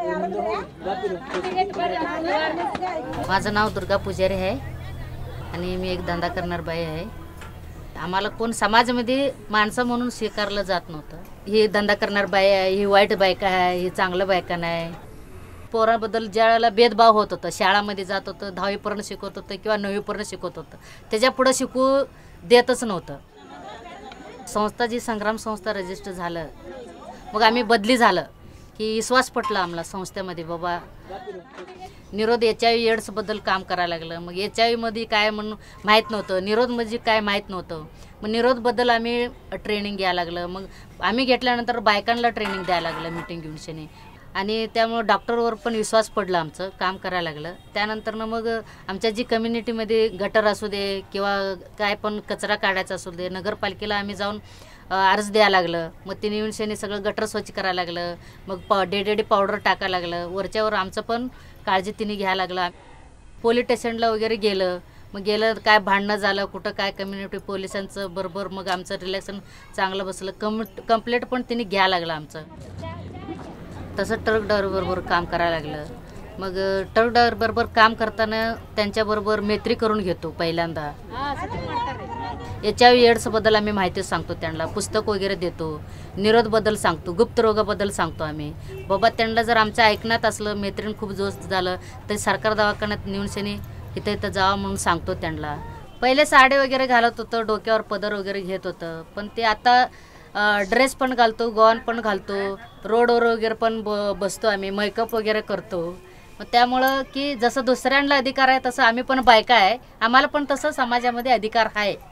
माझं नाव दुर्गा पुजारी आहे आणि मी एक धंदा करणार बाई आहे। आम्हाला कोण समाजामध्ये माणसं म्हणून स्वीकारलं जात नव्हतं। ही धंदा करणार बाई आहे, ही वाईट बायका आहे, ही चांगलं बायका नाही। पोराबद्दल ज्याला भेदभाव होत होतं, शाळामध्ये जात होतं, 10वी पर्यंत शिकवत होतं किंवा 9वी पर्यंत शिकवत होतं, त्याच्या पुढे शिकू देतच नव्हतं। संस्था जी संग्राम संस्था रजिस्टर झालं, मग आम्ही बदली झालं की विश्वास पटला आम्हाला संस्थेमध्ये। बाबा निरोध HIV एड्स बद्दल काम करायला लागलं। मग HIV मध्ये काय म्हणून माहीत नव्हतं, निरोध म्हणजे काय माहीत नव्हतं। मग निरोध बद्दल आम्ही ट्रेनिंग घ्यायला लागलं। मग आम्ही घेतल्यानंतर बायकांना ट्रेनिंग द्यायला लागलं मीटिंग घेऊन शनी, आणि त्यामुळे डॉक्टरवर पण विश्वास पडला, आमचं काम करायला लागलं। त्यानंतर मग आमच्या जी कम्युनिटीमध्ये गटर असू दे किंवा काय पण कचरा काढायचा असू दे, नगरपालिकेला आम्ही जाऊन अर्ज द्यायला लागलं। मग तिने येऊन शनी सगळं गटर स्वच्छ करायला लागलं। मग डेडी पावडर टाकायला लागलं। वरच्यावर आमचं पण काळजी तिने घ्यायला लागलं। पोलीस स्टेशनला वगैरे गेलं, मग गेलं काय भांडणं झालं कुठं काय कम्युनिटी पोलिसांचं बरोबर, मग आमचं रिलेक्शन चांगलं बसलं। कंप्लेंट पण तिने घ्यायला लागलं आमचं। तसं ट्रक ड्रायव्हरबरोबर काम करायला लागलं। मग ट्रक ड्रायव्हरबरोबर काम करताना त्यांच्याबरोबर मैत्री करून घेतो पहिल्यांदा। HIV एड्सबद्दल आम्ही माहिती सांगतो त्यांना, पुस्तक वगैरे देतो, निरोधबद्दल सांगतो, गुप्त रोगाबद्दल सांगतो आम्ही। बाबा त्यांना जर आमच्या ऐकण्यात असलं, मैत्रीण खूप जोश झालं तर सरकार दवाखान्यात नेऊन शनी इथं जावं म्हणून सांगतो त्यांना। पहिले साडी वगैरे घालत होतं, डोक्यावर पदर वगैरे घेत होतं, पण ते आता ड्रेस पण घालतो, गॉन पण घालतो, रोडवर वगैरे पण बसतो आम्ही, मेकअप वगैरे करतो। मग त्यामुळं की जसं दुसऱ्यांना अधिकार आहे तसं आम्ही पण बायका आहे, आम्हाला पण तसं समाजामध्ये अधिकार आहे।